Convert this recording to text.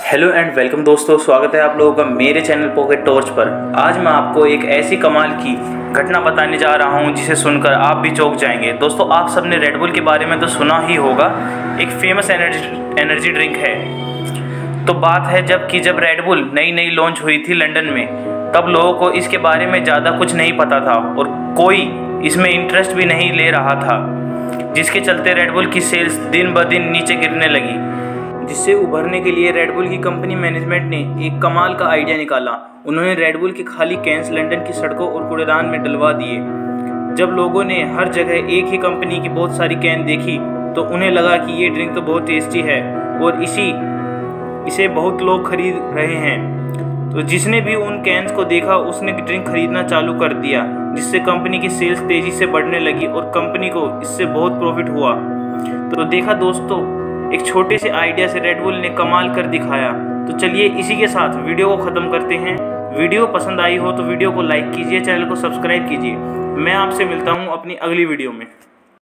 Hello and welcome दोस्तों, स्वागत है आप लोगों का मेरे चैनल पॉकेट टॉर्च पर। आज मैं आपको एक ऐसी कमाल की घटना बताने जा रहा हूं जिसे सुनकर आप भी चौंक जाएंगे। दोस्तों, आप सबने रेड बुल के बारे में तो सुना ही होगा, एक फेमस एनर्जी ड्रिंक है। तो बात है जब रेड बुल नई लॉन्च हुई थी लंदन में, तब लोगों को इसके बारे में ज़्यादा कुछ नहीं पता था और कोई इसमें इंटरेस्ट भी नहीं ले रहा था, जिसके चलते रेड बुल की सेल्स दिन ब दिन नीचे गिरने लगी। जिससे उभरने के लिए रेड बुल की कंपनी मैनेजमेंट ने एक कमाल का आइडिया निकाला। उन्होंने रेड बुल के खाली कैंस लंदन की सड़कों और कूड़ेदान में डलवा दिए। जब लोगों ने हर जगह एक ही कंपनी की बहुत सारी कैन देखी तो उन्हें लगा कि ये ड्रिंक तो बहुत टेस्टी है और इसे बहुत लोग खरीद रहे हैं। तो जिसने भी उन कैंस को देखा उसने ड्रिंक खरीदना चालू कर दिया, जिससे कंपनी की सेल्स तेजी से बढ़ने लगी और कंपनी को इससे बहुत प्रॉफिट हुआ। तो देखा दोस्तों, एक छोटे से आइडिया से रेड बुल ने कमाल कर दिखाया। तो चलिए इसी के साथ वीडियो को ख़त्म करते हैं। वीडियो पसंद आई हो तो वीडियो को लाइक कीजिए, चैनल को सब्सक्राइब कीजिए। मैं आपसे मिलता हूँ अपनी अगली वीडियो में।